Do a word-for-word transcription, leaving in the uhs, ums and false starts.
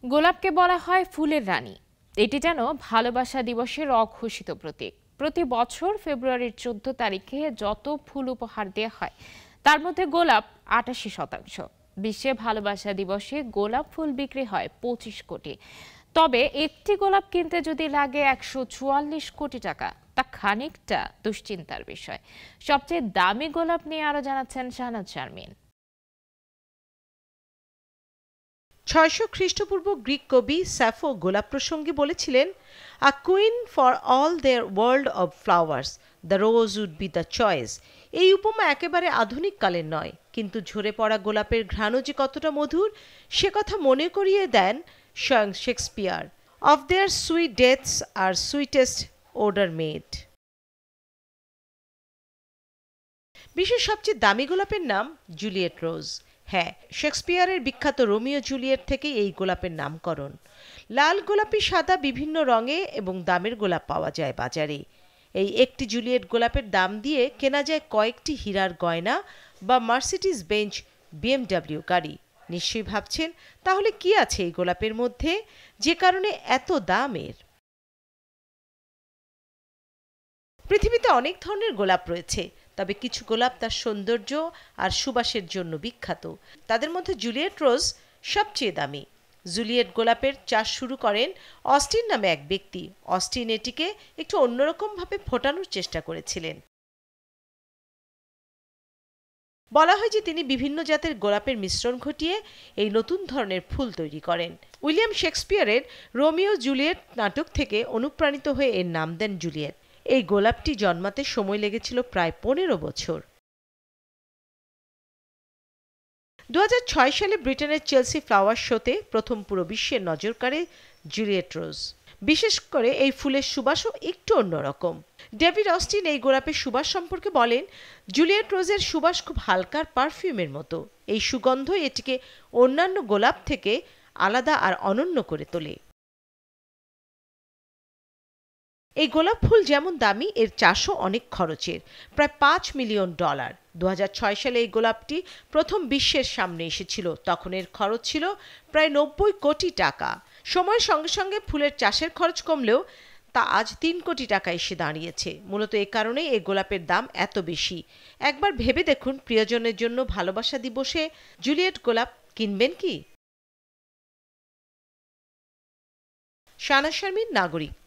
গোলাপকে বলা হয় ফুলের রানী। এটি যেন ভালোবাসা দিবসের অঘোষিত প্রতীক। প্রতি বছর ফেব্রুয়ারির চোদ্দ তারিখে যত ফুল উপহার দেওয়া হয় তার মধ্যে গোলাপ আটাশি শতাংশ। বিশ্বে ভালোবাসা দিবসে গোলাপ ফুল বিক্রি হয় পঁচিশ কোটি। তবে একটি গোলাপ কিনতে যদি লাগে একশো চুয়াল্লিশ কোটি টাকা, তা খানিকটা দুশ্চিন্তার বিষয়। সবচেয়ে দামি গোলাপ নিয়ে আরো জানাচ্ছেন শাহনাজ শারমিন। ছয়শ খ্রিস্টপূর্ব গ্রিক কবি স্যাফো গোলাপ প্রসঙ্গে বলেছিলেন, a queen for all their world of flowers, the rose would be the choice. এই উপমা একেবারে আধুনিক কালের নয়, কিন্তু ঝরে পড়া গোলাপের ঘ্রাণও যে কতটা মধুর সে কথা মনে করিয়ে দেন স্বয়ং Shakespeare. Of their sweet deaths are sweetest odours made. বিশ্বের সবচেয়ে দামি গোলাপের নাম জুলিয়েট রোজ। হ্যাঁ, শেক্সপিয়ারের বিখ্যাত রোমিও জুলিয়েট থেকে এই গোলাপের নামকরণ। লাল, গোলাপি, সাদা বিভিন্ন রঙে এবং দামের গোলাপ পাওয়া যায় বাজারে। এই একটি জুলিয়েট গোলাপের দাম দিয়ে কেনা যায় কয়েকটি হীরার গয়না বা মার্সিডিজ বেঞ্চ বিএমডব্লিউ গাড়ি। নিশ্চয়ই ভাবছেন, তাহলে কি আছে এই গোলাপের মধ্যে যে কারণে এত দামের? পৃথিবীতে অনেক ধরনের গোলাপ রয়েছে, তবে কিছু গোলাপ তার সৌন্দর্য আর সুবাসের জন্য বিখ্যাত। তাদের মধ্যে জুলিয়েট রোজ সবচেয়ে দামি। জুলিয়েট গোলাপের চাষ শুরু করেন অস্টিন নামে এক ব্যক্তি। অস্টিন এটিকে একটু অন্যরকম ভাবে ফোটানোর চেষ্টা করেছিলেন। বলা হয় যে তিনি বিভিন্ন জাতের গোলাপের মিশ্রণ ঘটিয়ে এই নতুন ধরনের ফুল তৈরি করেন। উইলিয়াম শেক্সপিয়ারের রোমিও জুলিয়েট নাটক থেকে অনুপ্রাণিত হয়ে এর নাম দেন জুলিয়েট। এই গোলাপটি জন্মাতে সময় লেগেছিল প্রায় পনেরো বছর। দু হাজার ছয় সালে ব্রিটেনের চেলসি ফ্লাওয়ার শোতে প্রথম পুরো বিশ্বের নজর কাড়ে জুলিয়েট রোজ। বিশেষ করে এই ফুলের সুবাসও একটু অন্যরকম। ডেভিড অস্টিন এই গোলাপের সুবাস সম্পর্কে বলেন, জুলিয়েট রোজের সুবাস খুব হালকা পারফিউমের মতো। এই সুগন্ধ এটিকে অন্যান্য গোলাপ থেকে আলাদা আর অনন্য করে তোলে। এই গোলাপ ফুল যেমন দামি, এর চাষও অনেক খরচের, প্রায় পাঁচ মিলিয়ন ডলার। দু হাজার ছয় সালে এই গোলাপটি প্রথম বিশ্বের সামনে এসেছিল, তখন এর খরচ ছিল প্রায় নব্বই কোটি টাকা। সময়ের সঙ্গে সঙ্গে ফুলের চাষের খরচ কমলেও তা আজ তিন কোটি টাকা এসে দাঁড়িয়েছে। মূলত এ কারণেই এই গোলাপের দাম এত বেশি। একবার ভেবে দেখুন, প্রিয়জনের জন্য ভালোবাসা দিবসে জুলিয়েট গোলাপ কিনবেন কি? শাহনাজ শারমিন, নাগরিক।